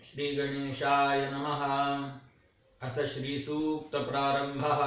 श्रीगणेशाय नमः। अथ श्रीसूक्तप्रारम्भः।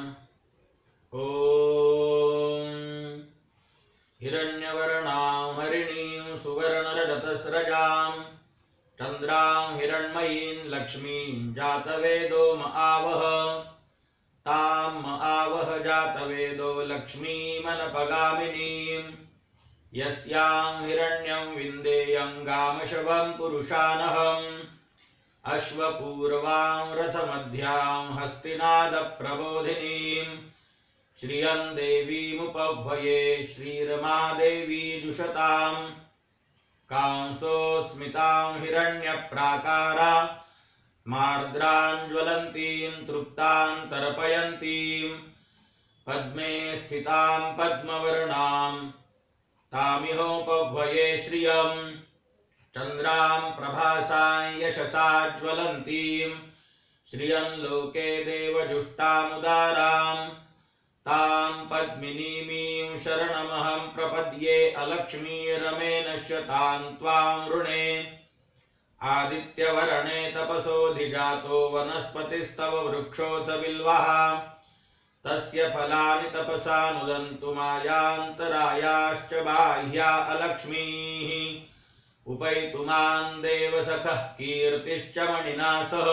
ॐ हिरण्यवर्णां हरिणीं सुवर्णरजतस्रजां चन्द्रां हिरण्मयीं लक्ष्मीं जातवेदो आवह। तां आवह जातवेदो लक्ष्मीमनपगामिनीं। यस्यां हिरण्यं विन्देयं गामशवं पुरुषानहम्। अश्वपूर्वां रथमध्यां हस्तिनादप्रबोधिनीं। श्रियं देवीमुपह्वये श्रीरमादेवी जुषताम्। कांसोऽस्मितां हिरण्यप्राकारा मार्द्राञ्ज्वलन्तीं तृप्तां तर्पयन्तीं। पद्मे स्थितां पद्मवर्णां तामिहोपह्वये श्रियम्। चन्द्रां प्रभासां यशसा ज्वलन्तीं। श्रियं लोके देवजुष्टामुदारां। तां पद्मिनीमीं शरणमहं प्रपद्ये अलक्ष्मीरमे नश्यतां त्वां वृणे। आदित्यवर्णे तपसोऽधिजातो वनस्पतिस्तव वृक्षोऽथ बिल्वः। तस्य फलानि तपसा नुदन्तु मायान्तरायाश्च बाह्या अलक्ष्मीः। उपैतुमान् देवसखः कीर्तिश्च मणिना सह।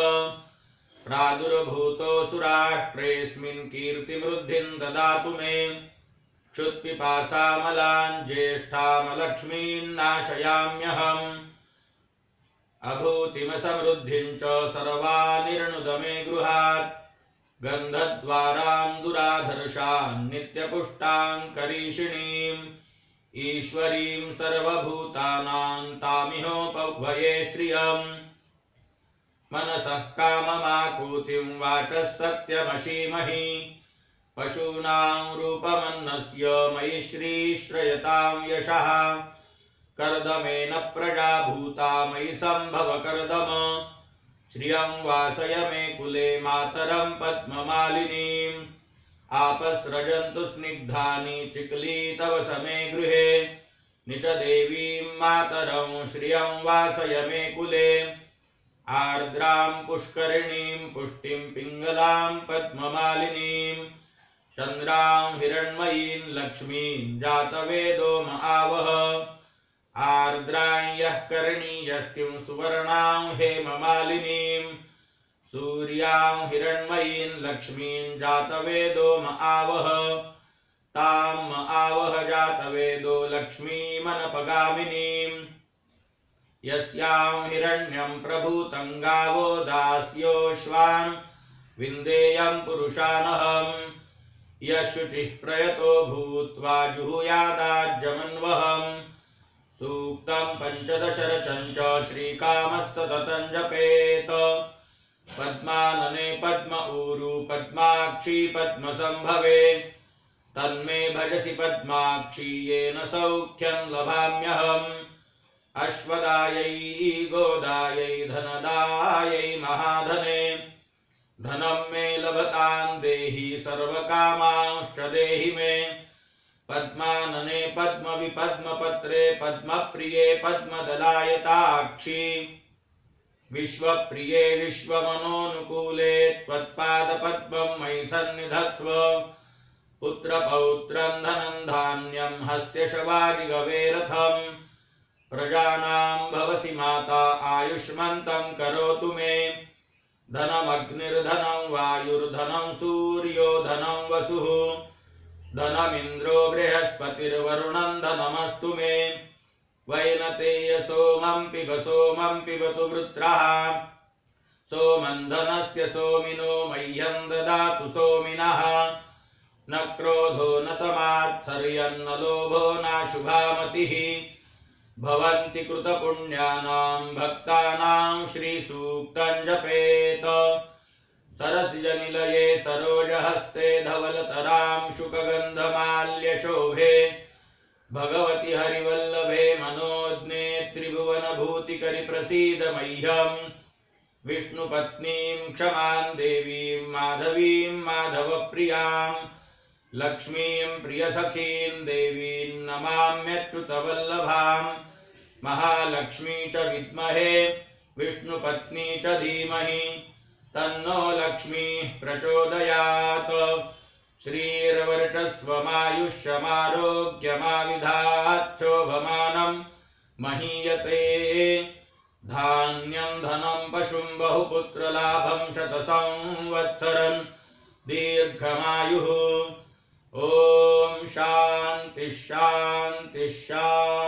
प्रादुर्भूतोऽसुराष्ट्रेऽस्मिन् कीर्तिमृद्धिं ददातु मे। क्षुत्पिपासामलान् ज्येष्ठामलक्ष्मीन् नाशयाम्यहम्। अभूतिमसमृद्धिं च सर्वानिर्णुद मे गृहात्। गन्धद्वारां दुराधर्षान् नित्यपुष्टां करीषिणीम्। ईश्वरीं सर्वभूतानां तामिहोपह्वये श्रियम्। मनसः काममाकूतिं वाचः सत्यमशीमहि। पशूनां रूपमन्नस्य मयि श्रीश्रयतां यशः। कर्दमेन प्रजा भूता मयि सम्भव कर्दम। श्रियं वासय मे कुले मातरं पद्ममालिनीम्। आपसृजन्तु स्निग्धानि चिक्ली तव समे गृहे। निजदेवीं मातरं श्रियं वासय मे कुले। आर्द्रां पुष्करिणीं पुष्टिं पिङ्गलां पद्ममालिनीं। चन्द्रां हिरण्मयीं लक्ष्मीं जातवेदो आवह। आर्द्रां यः करणीयष्टिं सुवर्णां हेममालिनीं। सूर्यां हिरण्मयीं लक्ष्मीं जातवेदो आवह। तां आवह जातवेदो लक्ष्मीमनपगामिनीं। यस्यां हिरण्यं प्रभूतं गावो दास्योऽश्वान् विन्देयं पुरुषानहम्। यशुचिः प्रयतो भूत्वा जुहुयादाज्यमन्वहम्। सूक्तं पञ्चदशरचं च श्रीकामस्ततं जपेत। पद्मानने पद्म ऊरु पद्माक्षी पद्मसंभवे। तन्मे भजसि पद्माक्षी येन सौख्यं लभाम्यहम्। अश्वदायै गोदायै धनदायै महाधने। धनं मे लभतां देहि सर्वकामांश्च देहि मे। पद्मानने पद्मविपद्मपत्रे पद्मप्रिये पद्मदलायताक्षी। विश्वप्रिये विश्वमनोनुकूले त्वत्पादपद्मं मयि सन्निधत्स्व। पुत्रपौत्रं धनं धान्यं हस्त्यशवादिगवेरथम्। प्रजानां भवसि माता आयुष्मन्तं करोतु मे। धनमग्निर्धनं वायुर्धनं सूर्यो धनं वसुः। धनमिन्द्रो बृहस्पतिर्वरुणं धनमस्तु मे। वैनतेय सोमं पिबतु वृत्रः। सोमं धनस्य सोमिनो मह्यं ददातु सोमिनः। न क्रोधो न तमात्सर्यन्न लोभो नाशुभा मतिः। भवन्ति कृतपुण्यानां भक्तानां श्रीसूक्तं जपेत। सरसिजनिलये सरोजहस्ते धवलतरां शुकगन्धमाल्यशोभे। भगवति हरिवल्लभे मनोज्ञे त्रिभुवनभूतिकरि प्रसीद मह्यम्। विष्णुपत्नीं क्षमां देवीं माधवीं माधवप्रियां। लक्ष्मीं प्रियसखीं देवीं नमाम्यच्युतवल्लभां। महालक्ष्मी च विद्महे विष्णुपत्नी च धीमहि तन्नो लक्ष्मीः प्रचोदयात् श्रीर्वर्चस्वमायुष्यमारोग्यमाविधात् शोभमानं महीयते धान्यं धनं पशुं बहुपुत्रलाभं शतसंवत्सरं दीर्घमायुः। ॐ शान्ति शान्ति शान्ति।